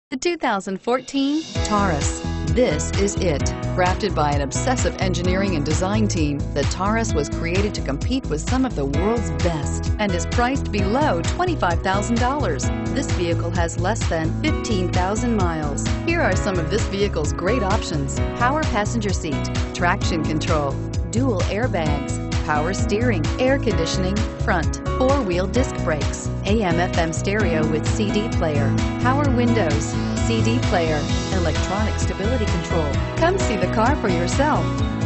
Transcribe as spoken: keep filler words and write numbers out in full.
The two thousand fourteen Taurus. This is it. Crafted by an obsessive engineering and design team, the Taurus was created to compete with some of the world's best and is priced below twenty-five thousand dollars. This vehicle has less than fifteen thousand miles. Here are some of this vehicle's great options: power passenger seat, traction control, dual airbags, power steering, air conditioning, front, four-wheel disc brakes, A M F M stereo with C D player, power windows, C D player, electronic stability control. Come see the car for yourself.